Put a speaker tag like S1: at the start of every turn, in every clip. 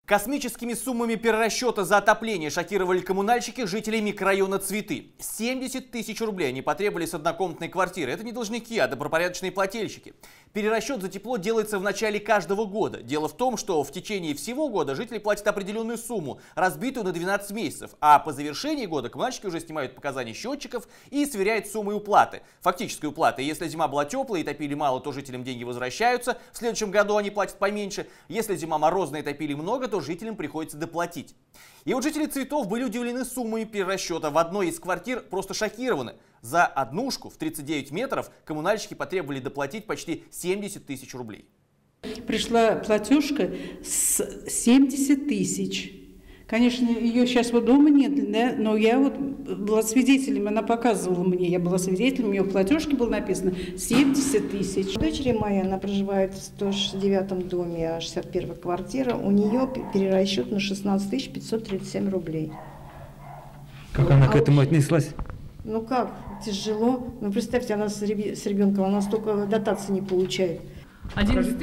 S1: Космическими суммами перерасчета за отопление шокировали коммунальщики жителей микрорайона Цветы. 70 тысяч рублей они потребовали с однокомнатной квартиры. Это не должники, а добропорядочные плательщики. Перерасчет за тепло делается в начале каждого года. Дело в том, что в течение всего года жители платят определенную сумму, разбитую на 12 месяцев. А по завершении года коммунальщики уже снимают показания счетчиков и сверяют суммы уплаты. Фактической уплаты. Если зима была теплая и топили мало, то жителям деньги возвращаются. В следующем году они платят поменьше. Если зима морозная и топили много, то жителям приходится доплатить. И вот жители Цветов были удивлены суммами перерасчета. В одной из квартир просто шокированы. За однушку в 39 метров коммунальщики потребовали доплатить почти 70 тысяч рублей.
S2: Пришла платежка с 70 тысяч. Конечно, ее сейчас вот дома нет, да? Но я вот была свидетелем, она показывала мне, я была свидетелем, у нее в платежке было написано 70 тысяч.
S3: Дочери моей, она проживает в 169-м доме, 61-я квартира, у нее перерасчет на 16 537 рублей.
S4: Как она к этому отнеслась?
S3: Ну как, тяжело. Ну представьте, она с ребенком, она столько дотаций не получает.
S5: 11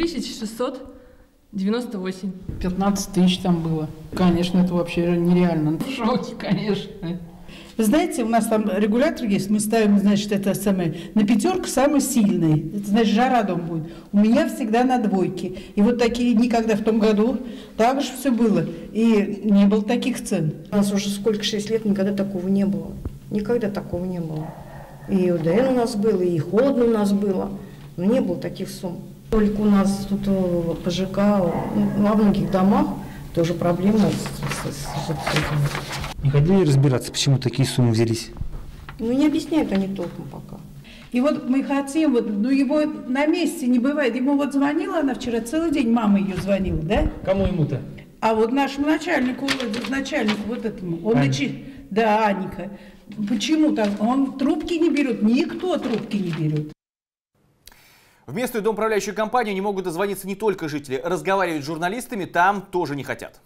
S5: 698.
S2: 15 тысяч там было. Конечно, это вообще нереально. В шоке, конечно. Вы знаете, у нас там регулятор есть, мы ставим, значит, это самое, на пятерку самый сильный. Это значит, жара дом будет. У меня всегда на двойке. И вот такие никогда в том году так же все было. И не было таких цен.
S3: У нас уже сколько, 6 лет, никогда такого не было. Никогда такого не было. И УДН у нас было, и холодно у нас было. Но не было таких сумм. Только у нас тут по ЖК, во многих домах тоже проблемы с этим.
S4: Не хотели разбираться, почему такие суммы взялись?
S3: Ну, не объясняют они толком пока.
S2: И вот мы хотим, вот, ну его на месте не бывает. Ему вот звонила она вчера, целый день мама ее звонила, да?
S4: Кому ему-то?
S2: А вот нашему начальнику вот этому, он да, Аника. Почему там? Он трубки не берет, никто трубки не берет.
S1: В местную домоуправляющую компанию не могут дозвониться не только жители. Разговаривать с журналистами там тоже не хотят.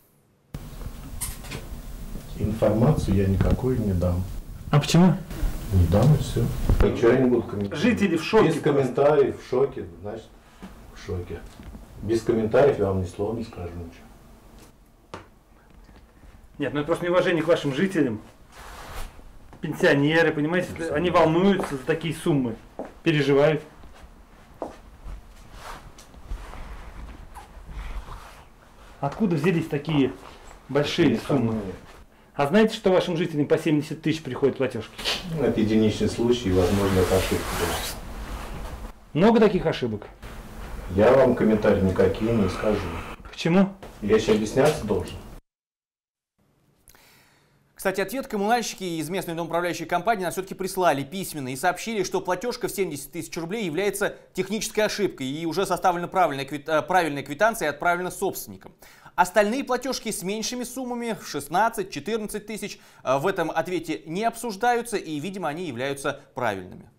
S6: Информацию я никакой не дам.
S4: А почему?
S6: Не дам и все. Ничего я не буду комментировать.
S4: Жители в шоке.
S6: Без комментариев, в шоке, значит, в шоке. Без комментариев я вам ни слова не скажу ничего.
S4: Нет, ну это просто неуважение к вашим жителям. Пенсионеры, понимаете, они волнуются за такие суммы, переживают. Откуда взялись такие большие суммы? А знаете, что вашим жителям по 70 тысяч приходят платежки?
S6: Ну, это единичный случай, и, возможно, это ошибка даже.
S4: Много таких ошибок?
S6: Я вам комментарии никакие не скажу.
S4: Почему?
S6: Я еще объясняться должен.
S1: Кстати, ответ коммунальщики из местной домоуправляющей компании нам все-таки прислали письменно и сообщили, что платежка в 70 тысяч рублей является технической ошибкой и уже составлена правильная квитанция и отправлена собственникам. Остальные платежки с меньшими суммами в 16-14 тысяч в этом ответе не обсуждаются и, видимо, они являются правильными.